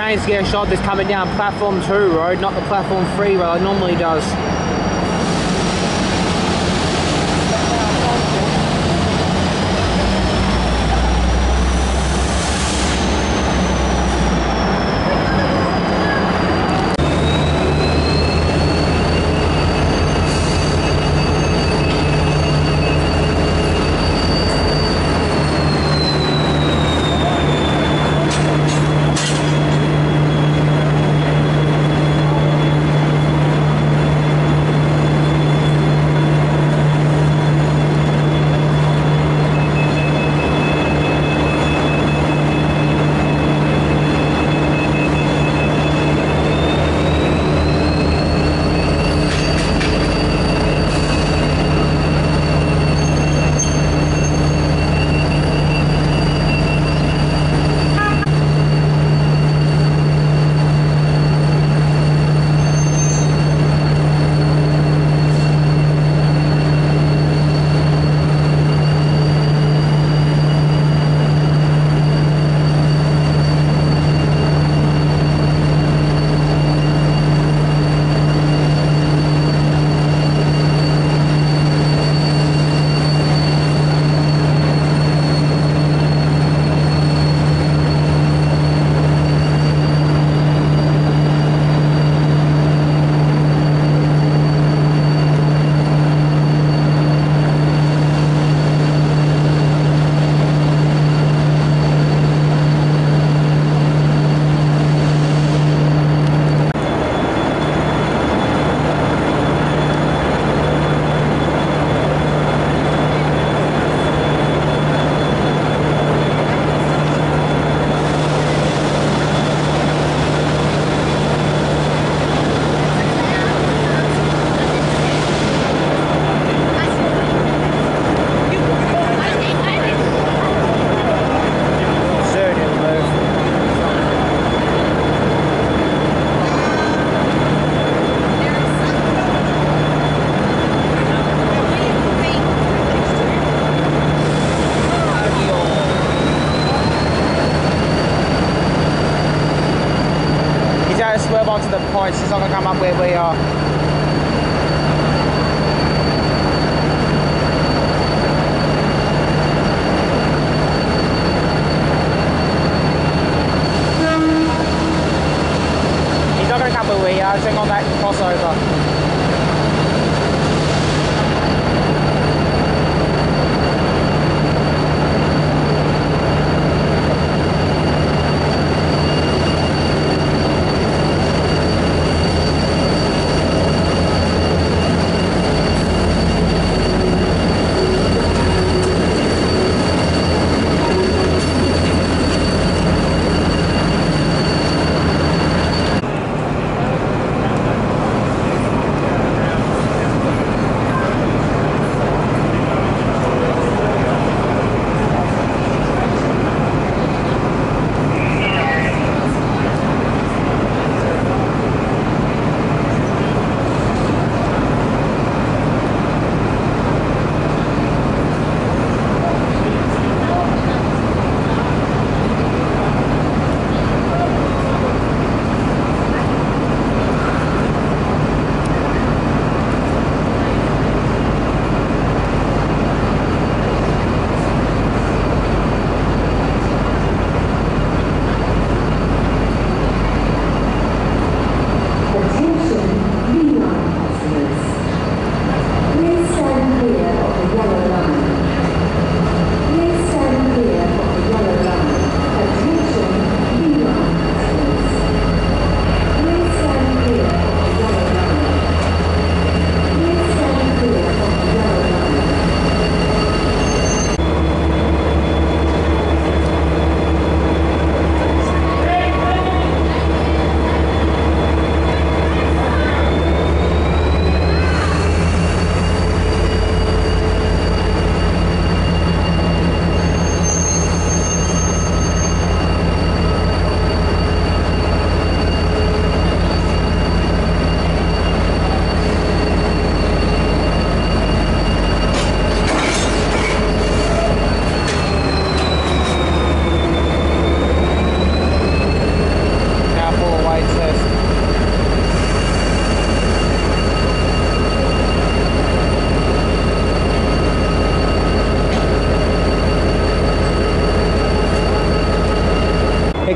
James to get a shot that's coming down platform 2 road, not the platform 3 road it normally does. Swerve onto the points, he's not going to come up where we are. He's not going to come where we are, he's on that crossover.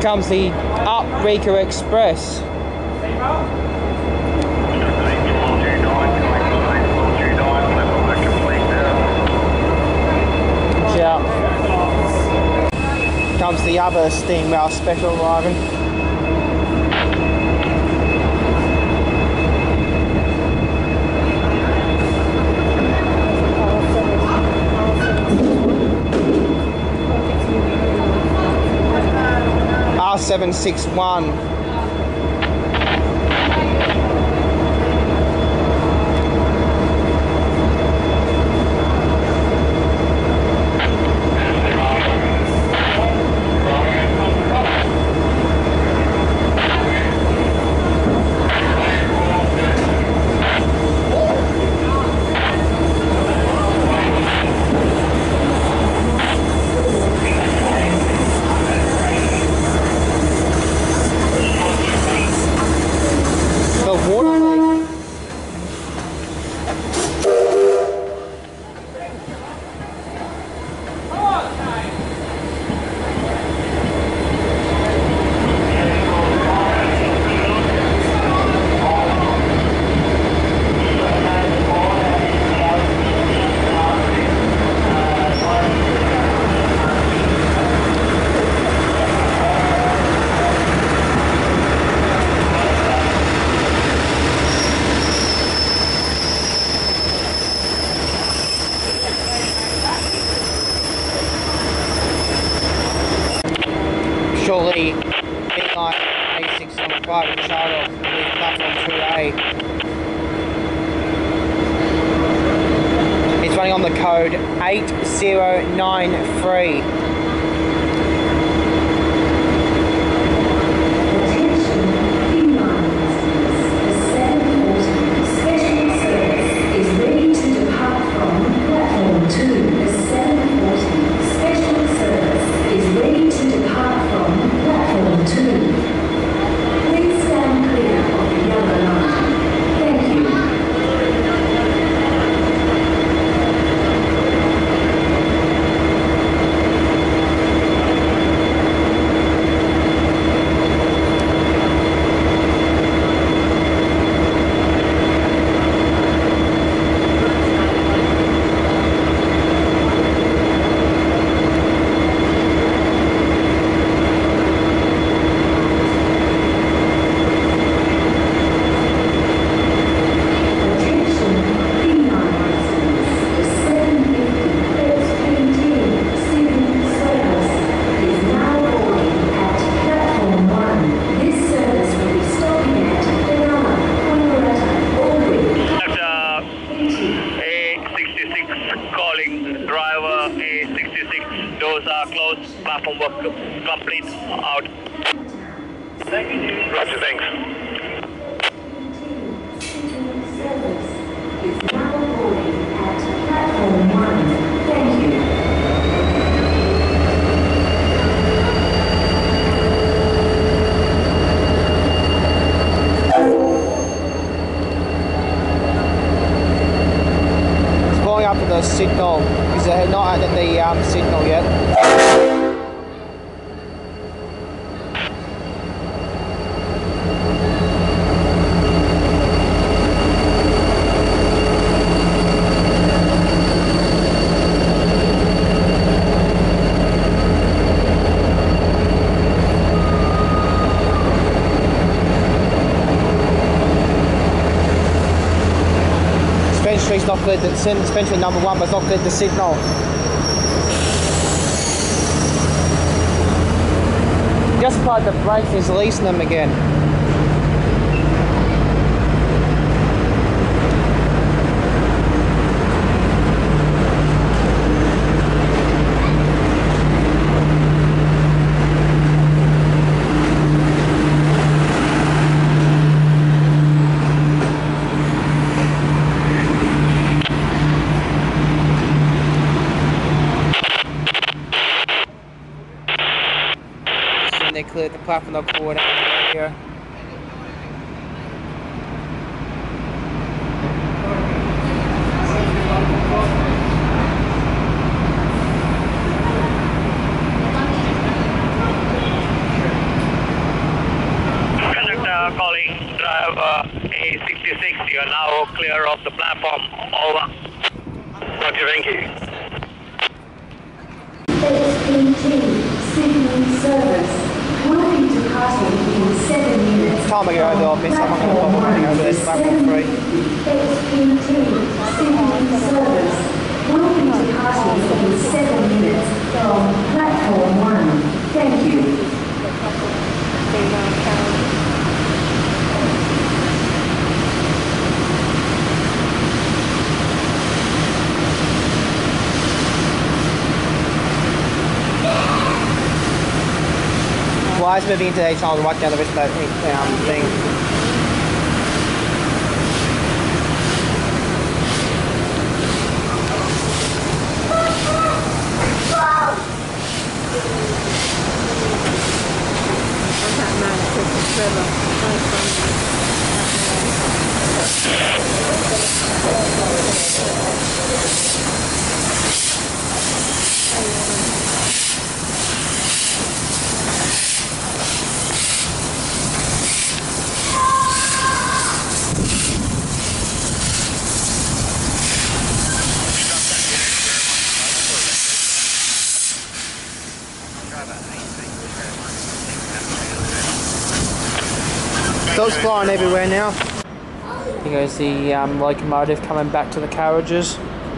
comes the Up Rika Express. Yeah. Comes the other Steam Rail special arriving. R761. Surely B-Line A6 on private charter with platform 2A. It's running on the code 8093. Doors are closed, platform work complete, out. Roger, thanks. It's pulling up to the signal. Is it not at the signal yet? Spencer's not good. Spencer number 1, but it's not good. The signal. Just applied the brakes and he's releasing them again. They cleared the platform up forward here. clear of the platform. Over. Roger, thank you. HPT signal service will be departing in 7 minutes. Time I go over, I'll miss. I'm not going to bother running over this platform 3. HPT signal service will be departing in 7 minutes from platform 1. Thank you. Why is moving into H, I'll right down the rest of that thing. Those flying everywhere now. Here goes the locomotive coming back to the carriages.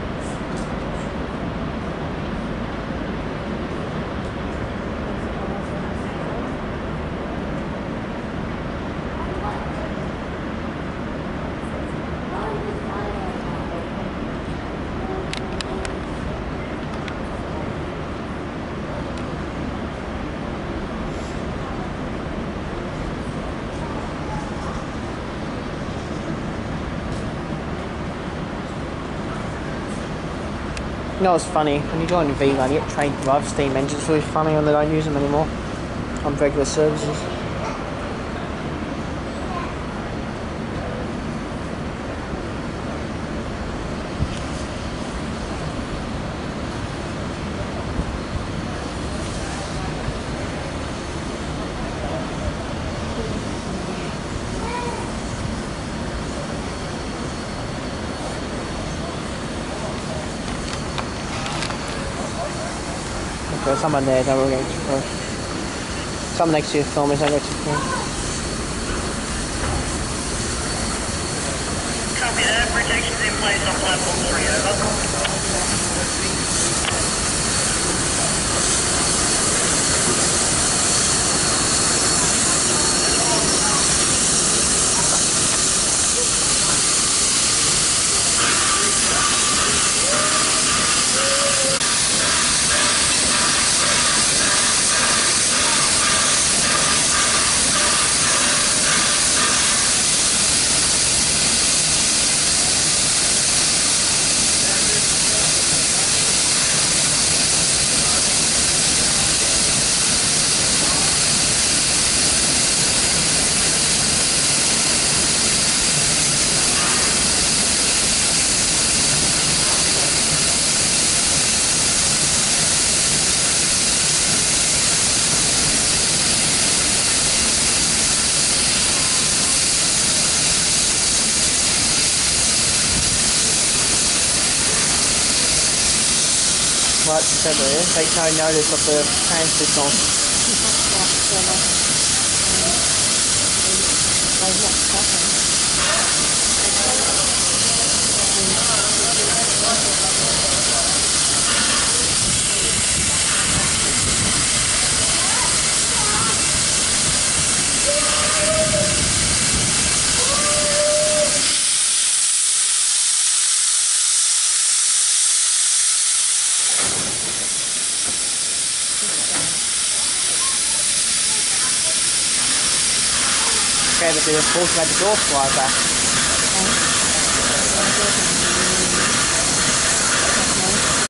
You know what's funny? When you join a V-Line, you get trained to drive steam engines. It's really funny when they don't use them anymore on regular services. There's someone there that we're going to film. Someone next to you film is going to film. Copy that. Protection's in place on platform 3. Over. Right, take no notice of the train signal. Okay, but the force made the door fly back.